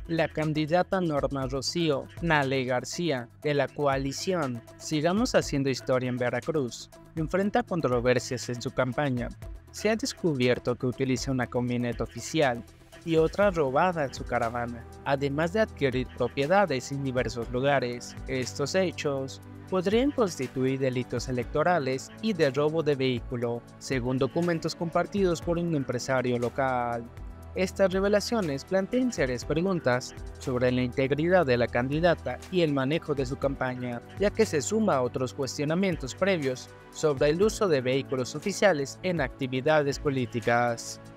La candidata Norma Rocío Nale García, de la coalición Sigamos Haciendo Historia en Veracruz, enfrenta controversias en su campaña. Se ha descubierto que utiliza una camioneta oficial y otra robada en su caravana, además de adquirir propiedades en diversos lugares. Estos hechos podrían constituir delitos electorales y de robo de vehículo, según documentos compartidos por un empresario local. Estas revelaciones plantean serias preguntas sobre la integridad de la candidata y el manejo de su campaña, ya que se suma a otros cuestionamientos previos sobre el uso de vehículos oficiales en actividades políticas.